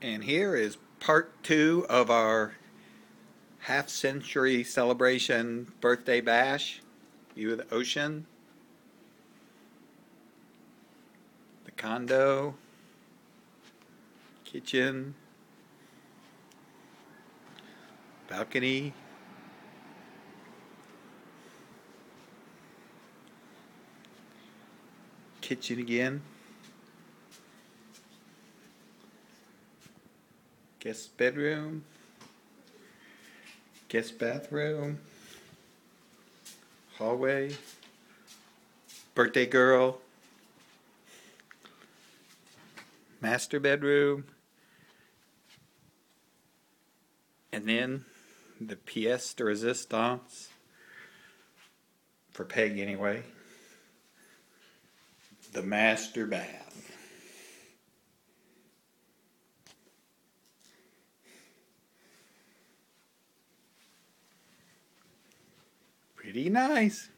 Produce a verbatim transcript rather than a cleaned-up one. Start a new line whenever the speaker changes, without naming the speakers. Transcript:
And here is part two of our half century celebration birthday bash. View of the ocean, the condo, kitchen, balcony, kitchen again, guest bedroom, guest bathroom, hallway, birthday girl, master bedroom, and then the pièce de résistance, for Peg anyway, the master bath. Pretty nice.